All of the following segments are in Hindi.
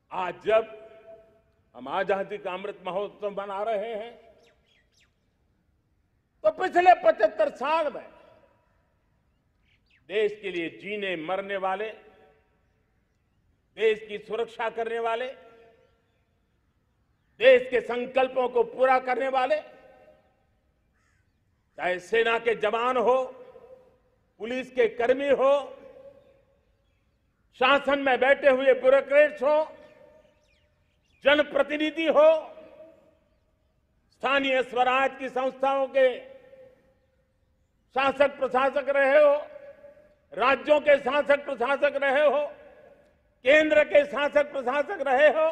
आज जब हम आजादी का अमृत महोत्सव मना रहे हैं तो पिछले 75 साल में देश के लिए जीने मरने वाले, देश की सुरक्षा करने वाले, देश के संकल्पों को पूरा करने वाले, चाहे सेना के जवान हो, पुलिस के कर्मी हो, शासन में बैठे हुए ब्यूरोक्रेट्स हो, जनप्रतिनिधि हो, स्थानीय स्वराज की संस्थाओं के शासक प्रशासक रहे हो, राज्यों के शासक प्रशासक रहे हो, केंद्र के शासक प्रशासक रहे हो,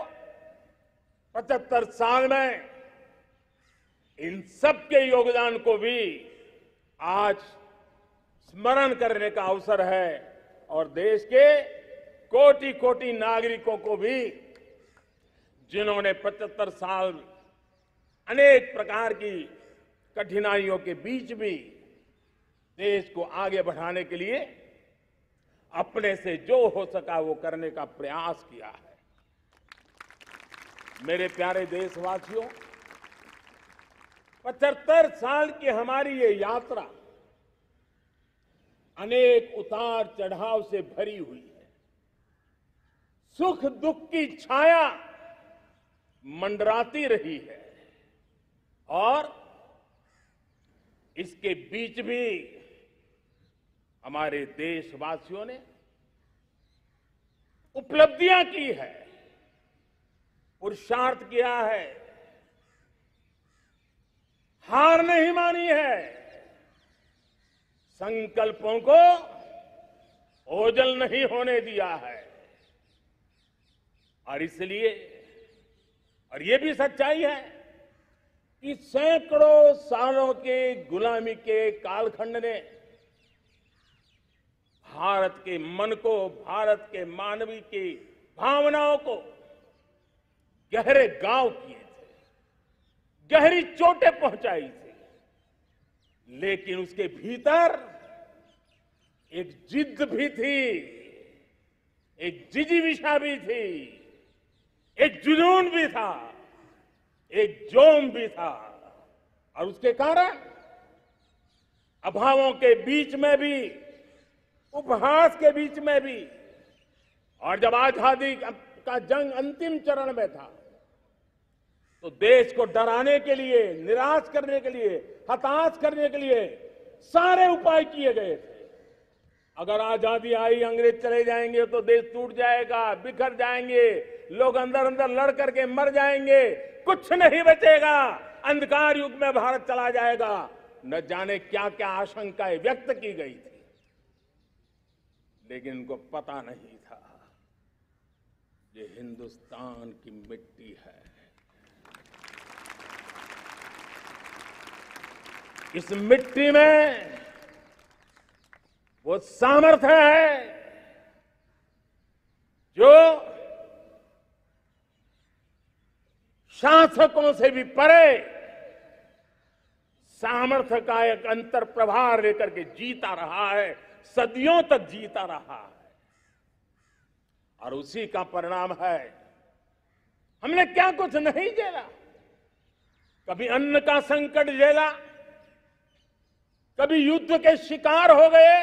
75 साल में इन सबके योगदान को भी आज स्मरण करने का अवसर है और देश के कोटि कोटि नागरिकों को भी जिन्होंने 75 साल अनेक प्रकार की कठिनाइयों के बीच भी देश को आगे बढ़ाने के लिए अपने से जो हो सका वो करने का प्रयास किया है। मेरे प्यारे देशवासियों, 75 साल की हमारी ये यात्रा अनेक उतार चढ़ाव से भरी हुई है। सुख दुख की छाया मंडराती रही है और इसके बीच भी हमारे देशवासियों ने उपलब्धियां की है, पुरुषार्थ किया है, हार नहीं मानी है, संकल्पों को ओझल नहीं होने दिया है। और इसलिए, और ये भी सच्चाई है कि सैकड़ों सालों के गुलामी के कालखंड ने भारत के मन को, भारत के मानवीय की भावनाओं को गहरे घाव किए थे, गहरी चोटें पहुंचाई थी, लेकिन उसके भीतर एक जिद भी थी, एक जिजीविषा भी थी, एक जुनून भी था, एक जोम भी था। और उसके कारण अभावों के बीच में भी, उपहास के बीच में भी, और जब आजादी का जंग अंतिम चरण में था तो देश को डराने के लिए, निराश करने के लिए, हताश करने के लिए सारे उपाय किए गए थे। अगर आजादी आई, अंग्रेज चले जाएंगे तो देश टूट जाएगा, बिखर जाएंगे, लोग अंदर अंदर लड़ करके मर जाएंगे, कुछ नहीं बचेगा, अंधकार युग में भारत चला जाएगा। न जाने क्या क्या आशंकाएं व्यक्त की गई थी, लेकिन उनको पता नहीं था ये हिंदुस्तान की मिट्टी है। इस मिट्टी में वो सामर्थ्य है जो शासकों से भी परे सामर्थ्य का एक अंतर प्रभार लेकर के जीता रहा है, सदियों तक जीता रहा है। और उसी का परिणाम है, हमने क्या कुछ नहीं झेला। कभी अन्न का संकट झेला, कभी युद्ध के शिकार हो गए,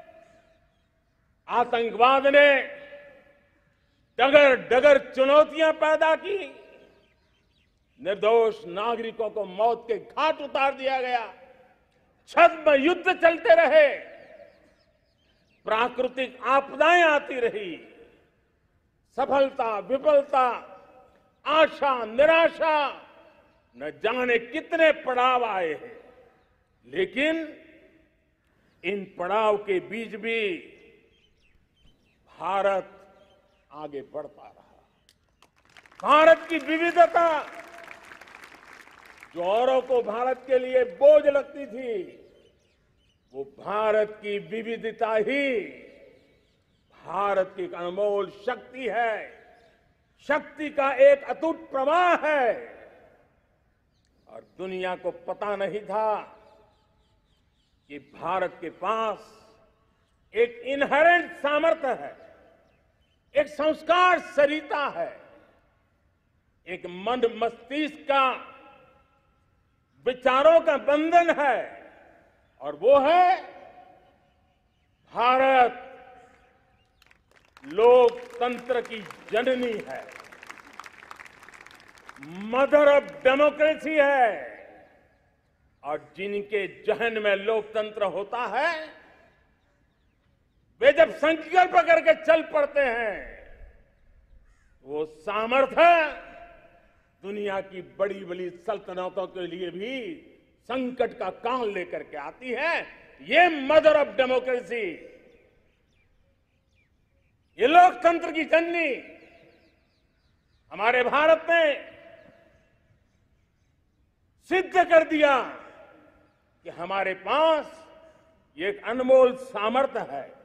आतंकवाद ने डगर डगर चुनौतियां पैदा की, निर्दोष नागरिकों को मौत के घाट उतार दिया गया, छद्म युद्ध चलते रहे, प्राकृतिक आपदाएं आती रही, सफलता विफलता, आशा निराशा, न जाने कितने पड़ाव आए हैं। लेकिन इन पड़ाव के बीच भी भारत आगे बढ़ता रहा। भारत की विविधता, जो औरों को भारत के लिए बोझ लगती थी, वो भारत की विविधता ही भारत की एक अनमोल शक्ति है, शक्ति का एक अटूट प्रवाह है। और दुनिया को पता नहीं था कि भारत के पास एक इनहेरेंट सामर्थ्य है, एक संस्कार सरिता है, एक मन मस्तिष्क का विचारों का बंधन है और वो है भारत लोकतंत्र की जननी है, मदर ऑफ डेमोक्रेसी है। और जिनके जहन में लोकतंत्र होता है वे जब संकल्प करके चल पड़ते हैं वो सामर्थ्य दुनिया की बड़ी बड़ी सल्तनतों के लिए भी संकट का काल लेकर के आती है। ये मदर ऑफ डेमोक्रेसी, ये लोकतंत्र की जननी हमारे भारत ने सिद्ध कर दिया कि हमारे पास ये एक अनमोल सामर्थ्य है।